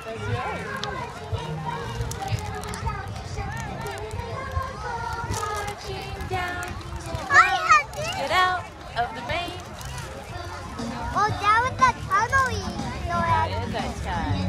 Get out of the rain. Oh, that was the tunnel. That is that sky.